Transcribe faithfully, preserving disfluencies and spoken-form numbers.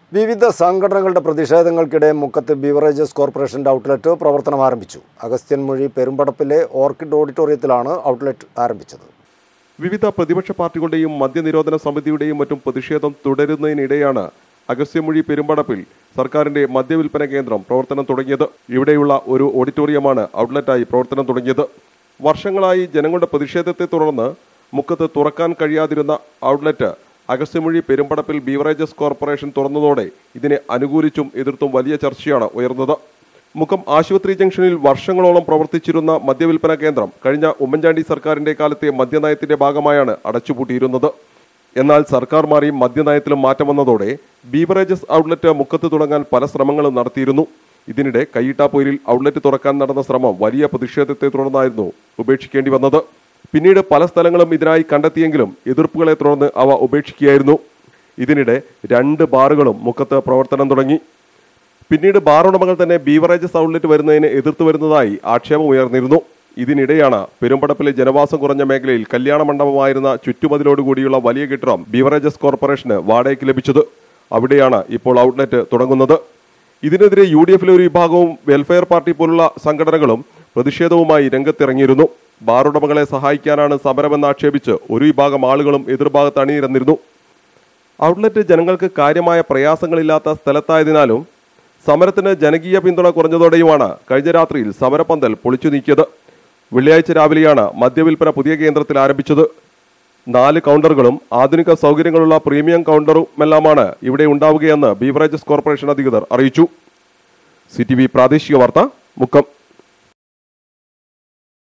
വിവിധ സംഘടനകളുടെ പ്രതിഷേധങ്ങൾക്കിടെ മുക്കത്ത് ബീവറേജസ് കോർപ്പറേഷന്റെ ഔട്ട്ലെറ്റ് പ്രവർത്തനം ആരംഭിച്ചു. അഗസ്ത്യൻമൊഴി പെരുമ്പടപ്പിലെ ഓർക്കിഡ് ഓഡിറ്റോറിയത്തിലാണ് ഔട്ട്ലെറ്റ് ആരംഭിച്ചത്. വിവിധ പ്രതിപക്ഷ പാർട്ടികളുടെയും മദ്യനിരോധന സമിതിയുടെയും മറ്റും പ്രതിഷേധം തുടരുന്നതിനിടെയാണ് അഗസ്ത്യൻമൊഴി പെരുമ്പടപ്പിൽ സർക്കാരിന്റെ മദ്യവിൽപ്പന കേന്ദ്രം പ്രവർത്തനം തുടങ്ങിയത്. ഇവിടെയുള്ള ഒരു ഓഡിറ്റോറിയമാണ് ഔട്ട്ലെറ്റായി പ്രവർത്തനം തുടങ്ങിയത്. വർഷങ്ങളായി ജനങ്ങളുടെ പ്രതിഷേധത്തെ തുടർന്ന് മുക്കത്ത് തുറക്കാൻ കഴിയാതിരുന്ന ഔട്ട്ലെറ്റ് അഗസ്ത്യൻമൊഴി പെരുമ്പടപ്പിൽ ബീവറേജസ് കോർപ്പറേഷൻ തുറന്നതോടെ ഇതിനെ അനുകൂലിച്ചും എതിർത്തും വലിയ ചർച്ചയാണ് ഉയർന്നത്. മുക്കം ആശുപത്രി ജംഗ്ഷനിൽ വർഷങ്ങളോളം പ്രവർത്തിച്ചിരുന്ന മദ്യവിൽപ്പന കേന്ദ്രം കഴിഞ്ഞ ഉമ്മൻചാണ്ടി സർക്കാരിന്റെ കാലത്തെ മദ്യനയത്തിന്റെ ഭാഗമായാണ് അടച്ചുപൂട്ടിയിരുന്നത്. എന്നാൽ സർക്കാർ മാറി മദ്യനയത്തിലും മാറ്റം വന്നതോടെ ബീവറേജസ് ഔട്ട്ലെറ്റ് മുക്കത്ത് തുടങ്ങാൻ പല ശ്രമങ്ങളും നടത്തിയിരുന്നു. ഇതിനിടെ കയ്യിട്ടാപ്പൊയിലിൽ ഔട്ട്ലെറ്റ് തുറക്കാൻ നടന്ന ശ്രമം വലിയ പ്രതിഷേധത്തെ തുടർന്നായിരുന്നു ഉപേക്ഷിക്കേണ്ടി വന്നത്. പിന്നീട് പല സ്ഥലങ്ങളും ഇതിനായി കണ്ടെത്തിയെങ്കിലും എതിർപ്പുകളെ തുടർന്ന് അവ ഉപേക്ഷിക്കുകയായിരുന്നു. ഇതിനിടെ രണ്ട് ബാറുകളും മുക്കത്ത് പ്രവർത്തനം തുടങ്ങി. പിന്നീട് ബാർ ഉടമകൾ തന്നെ ബീവറേജസ് ഔട്ട്ലെറ്റ് വരുന്നതിന് എതിർത്തു വരുന്നതായി ആക്ഷേപം ഉയർന്നിരുന്നു. ഇതിനിടെയാണ് പെരുമ്പടപ്പിലെ ജനവാസം കുറഞ്ഞ മേഖലയിൽ കല്യാണ മണ്ഡപമായിരുന്ന ചുറ്റുമതിലോടുകൂടിയുള്ള വലിയ കെട്ടിടം ബീവറേജസ് കോർപ്പറേഷന് വാടകയ്ക്ക് ലഭിച്ചത്. അവിടെയാണ് ഇപ്പോൾ ഔട്ട്ലെറ്റ് തുടങ്ങുന്നത്. ഇതിനെതിരെ യു ഡി എഫിലെ ഒരു വിഭാഗവും വെൽഫെയർ പാർട്ടി പോലുള്ള സംഘടനകളും പ്രതിഷേധവുമായി രംഗത്തിറങ്ങിയിരുന്നു. ബാർ ഉടമകളെ സഹായിക്കാനാണ് സമരമെന്ന് ആക്ഷേപിച്ച് ഒരു വിഭാഗം ആളുകളും എതിർഭാഗത്ത് അണിനിരന്നിരുന്നു. ഔട്ട്ലെറ്റ് ജനങ്ങൾക്ക് കാര്യമായ പ്രയാസങ്ങളില്ലാത്ത സ്ഥലത്തായതിനാലും സമരത്തിന് ജനകീയ പിന്തുണ കുറഞ്ഞതോടെയുമാണ് കഴിഞ്ഞ രാത്രിയിൽ സമരപന്തൽ പൊളിച്ചു നീക്കിയത്. വെള്ളിയാഴ്ച രാവിലെയാണ് മദ്യവിൽപ്പന പുതിയ കേന്ദ്രത്തിൽ ആരംഭിച്ചത്. നാല് കൗണ്ടറുകളും ആധുനിക സൗകര്യങ്ങളുള്ള പ്രീമിയം കൗണ്ടറുമെല്ലാമാണ് ഇവിടെ ഉണ്ടാവുകയെന്ന് ബീവറേജസ് കോർപ്പറേഷൻ അധികൃതർ അറിയിച്ചു. സി ടി വി പ്രാദേശിക വാർത്ത, മുക്കം.